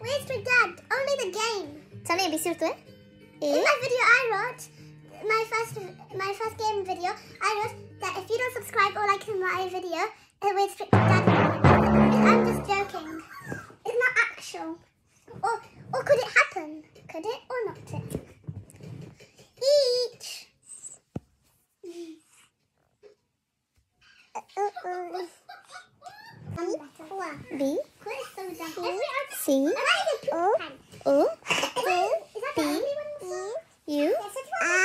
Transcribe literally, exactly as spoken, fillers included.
Weird Strict Dad. Only the game. चलो A B C होता है. In my video I wrote, my first my first game video, I wrote that if you don't subscribe or like my video, a Weird Strict Dad video. I'm just joking. It's not actual. Or or could it happen? Could it or not it? Each. B C O O Is that the only one? U